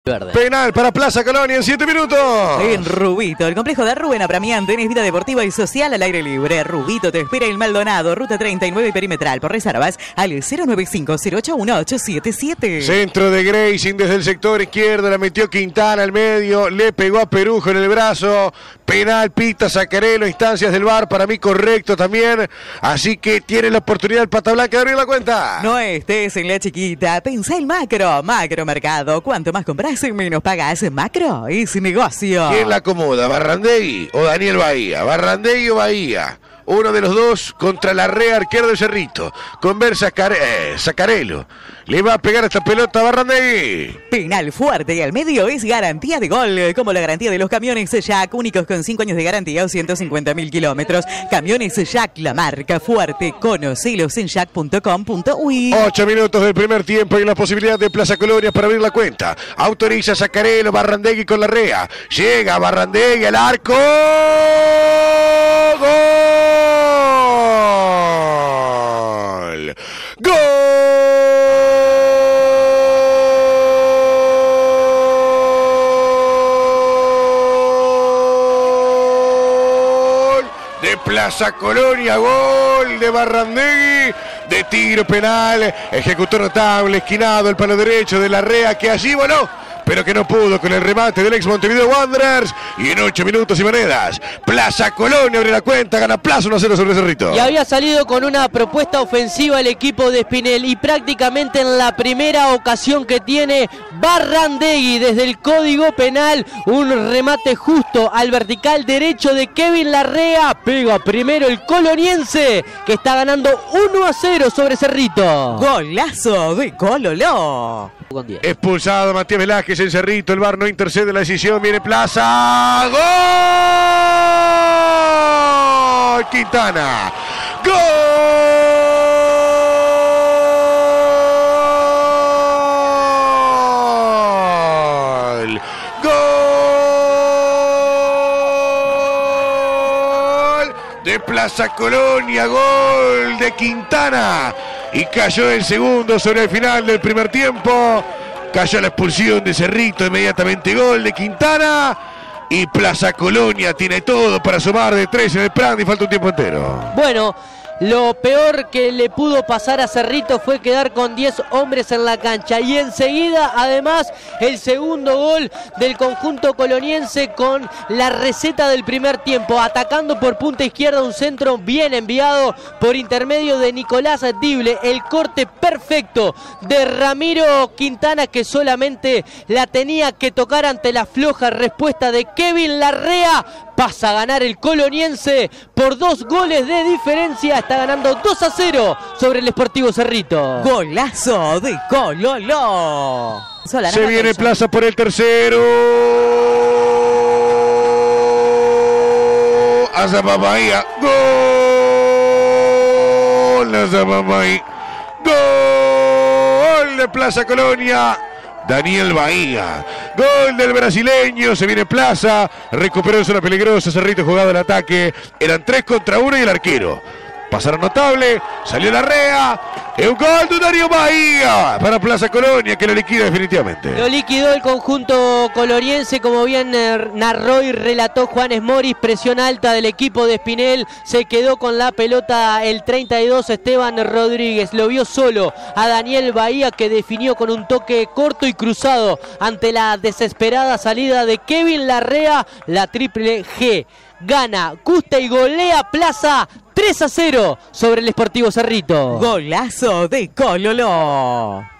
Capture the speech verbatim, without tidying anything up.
Verde. Penal para Plaza Colonia en siete minutos. En Rubito, el complejo de Rubén Apramián, tenés vida deportiva y social al aire libre. Rubito te espera en Maldonado, ruta treinta y nueve perimetral. Por reservas al cero nueve cinco cero ocho uno ocho siete siete. Centro de Grayson desde el sector izquierdo, la metió Quintana al medio, le pegó a Perujo en el brazo. Penal, pita Zacarelo, instancias del V A R, para mí correcto también. Así que tiene la oportunidad el Pata Blanca de abrir la cuenta. No estés en la chiquita, pensá en Macro. Macro Mercado, cuanto más compras, menos pagas. Macro es negocio. ¿Quién la acomoda, Barrandegui o Daniel Bahía? Barrandegui o Bahía. Uno de los dos contra la Rea, arquero de Cerrito. Conversa eh, Zacarelo. Le va a pegar esta pelota a Barrandegui. Penal fuerte y al medio es garantía de gol. Como la garantía de los camiones Jack, únicos con cinco años de garantía o ciento cincuenta mil kilómetros. Camiones Jack, la marca fuerte. Conocelos en jack punto com punto uy. Ocho minutos del primer tiempo y la posibilidad de Plaza Colonia para abrir la cuenta. Autoriza Zacarelo, Barrandegui con la Rea. Llega Barrandegui al arco. ¡Gol! ¡Gol! De Plaza Colonia, gol de Barrandegui, de tiro penal, ejecutó notable, esquinado el palo derecho de la Rea, que allí voló, pero que no pudo con el remate del ex Montevideo Wanderers. Y en ocho minutos y monedas, Plaza Colonia abre la cuenta, gana Plaza uno a cero sobre Cerrito. Y había salido con una propuesta ofensiva el equipo de Espinel, y prácticamente en la primera ocasión que tiene Barrandegui desde el código penal, un remate justo al vertical derecho de Kevin Larrea, pega primero el coloniense, que está ganando uno a cero sobre Cerrito. Golazo de Cololó. Expulsado Matías Velázquez en Cerrito, el V A R no intercede la decisión, viene Plaza, ¡gol! Quintana, ¡gol! ¡Gol! De Plaza Colonia, gol de Quintana. Y cayó el segundo sobre el final del primer tiempo. Cayó la expulsión de Cerrito, inmediatamente gol de Quintana. Y Plaza Colonia tiene todo para sumar de tres en el plan y falta un tiempo entero. Bueno, lo peor que le pudo pasar a Cerrito fue quedar con diez hombres en la cancha. Y enseguida, además, el segundo gol del conjunto coloniense con la receta del primer tiempo. Atacando por punta izquierda, un centro bien enviado por intermedio de Nicolás Dible. El corte perfecto de Ramiro Quintana, que solamente la tenía que tocar ante la floja respuesta de Kevin Larrea. Pasa a ganar el coloniense por dos goles de diferencia. Está ganando dos a cero sobre el Sportivo Cerrito. Golazo de Cololó. Se viene Plaza por el tercero. Azapapaya. Gol. Azapapaya. Gol de Plaza Colonia. Daniel Bahía, gol del brasileño, se viene Plaza, recuperó en zona peligrosa, Cerrito jugado el ataque, eran tres contra uno y el arquero. Pasaron notable, salió la Rea, es un gol de Darío Bahía para Plaza Colonia, que lo liquida definitivamente. Lo liquidó el conjunto coloriense, como bien narró y relató Juanes Moris. Presión alta del equipo de Espinel, se quedó con la pelota el treinta y dos Esteban Rodríguez, lo vio solo a Daniel Bahía, que definió con un toque corto y cruzado ante la desesperada salida de Kevin Larrea. La triple G gana, gusta y golea Plaza tres a cero sobre el Sportivo Cerrito. Golazo de Cololó.